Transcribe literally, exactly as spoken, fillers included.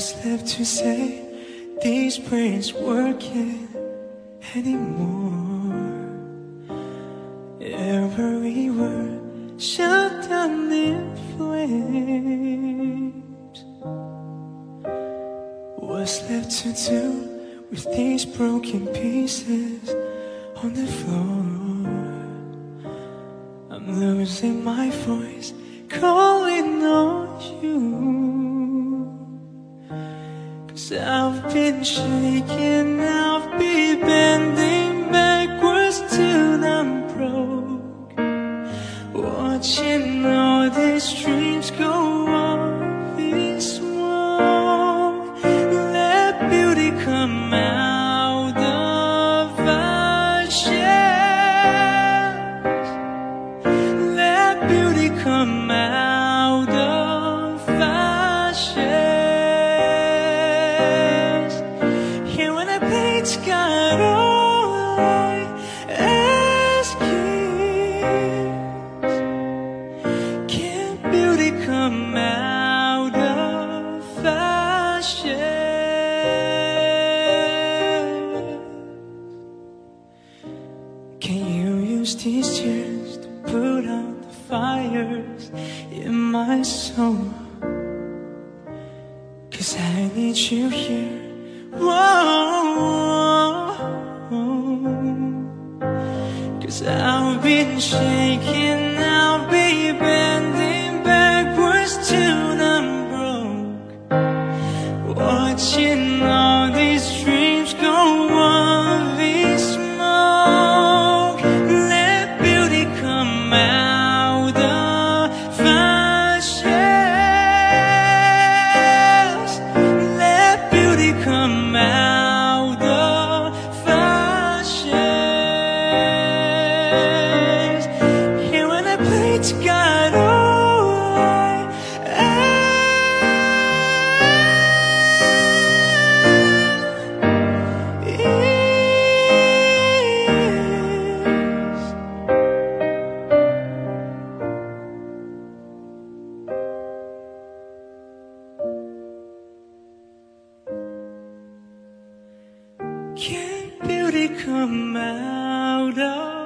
What's left to say? These brains working anymore. Every word shut down in flames. What's left to do with these broken pieces on the floor? I'm losing my voice, calling on you, 'cause I've been shaking, I've been bending backwards till I'm broke, watching all these dreams go off in smoke. Let beauty come out of ashes. Let beauty come out of ashes. Here when I played God, all I ask is, can beauty come out of ashes? Can you use these tears to put out the fires in my soul? 'Cause I need you here. Whoa, 'cause I've been shaking, I'll be bending backwards till I'm broke, watching all these dreams go off in smoke. Let beauty come out of ashes. Let beauty come out of ashes. Here when I pray to God, all I ask is, can beauty come out of